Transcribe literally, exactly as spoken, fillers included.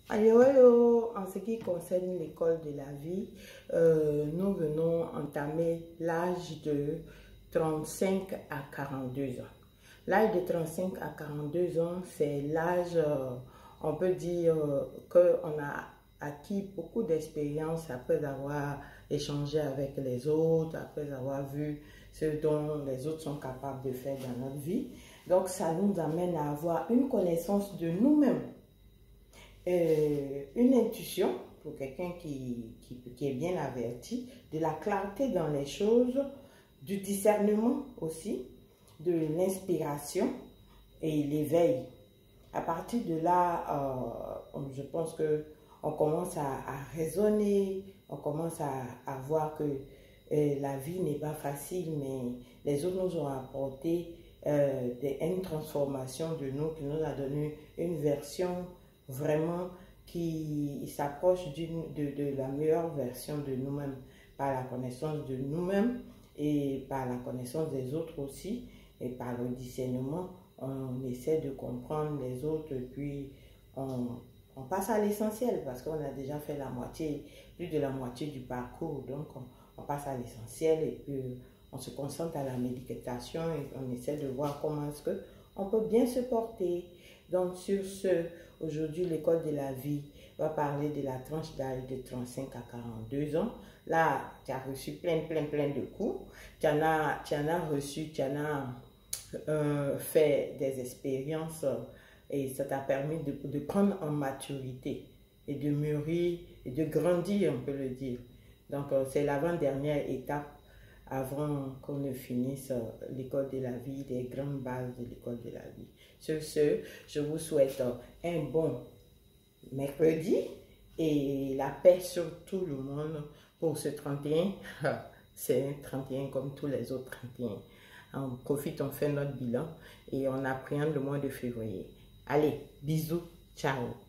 Ayo, ayo, en ce qui concerne l'école de la vie, euh, nous venons entamer l'âge de trente-cinq à quarante-deux ans. L'âge de trente-cinq à quarante-deux ans, c'est l'âge, euh, on peut dire euh, qu'on a acquis beaucoup d'expérience après avoir échangé avec les autres, après avoir vu ce dont les autres sont capables de faire dans notre vie. Donc, ça nous amène à avoir une connaissance de nous-mêmes. Euh, une intuition pour quelqu'un qui, qui, qui est bien averti, de la clarté dans les choses, du discernement aussi, de l'inspiration et l'éveil. À partir de là, euh, je pense que on commence à, à raisonner, on commence à, à voir que euh, la vie n'est pas facile, mais les autres nous ont apporté euh, des, une transformation de nous, qui nous a donné une version vraiment qui s'approche de, de la meilleure version de nous-mêmes, par la connaissance de nous-mêmes et par la connaissance des autres aussi, et par le discernement, on essaie de comprendre les autres, et puis on, on passe à l'essentiel, parce qu'on a déjà fait la moitié, plus de la moitié du parcours, donc on, on passe à l'essentiel, et puis on se concentre à la méditation, et on essaie de voir comment est-ce qu'on peut bien se porter. Donc sur ce, aujourd'hui l'école de la vie va parler de la tranche d'âge de trente-cinq à quarante-deux ans. Là, tu as reçu plein, plein, plein de coups. Tu en as, tu en as reçu, tu en as euh, fait des expériences et ça t'a permis de, de prendre en maturité et de mûrir et de grandir, on peut le dire. Donc, euh, c'est l'avant-dernière étape avant qu'on ne finisse l'école de la vie, les grandes bases de l'école de la vie. Sur ce, je vous souhaite un bon mercredi et la paix sur tout le monde pour ce trente et un. C'est un trente et un comme tous les autres trente et un. On profite, on fait notre bilan et on appréhende le mois de février. Allez, bisous, ciao.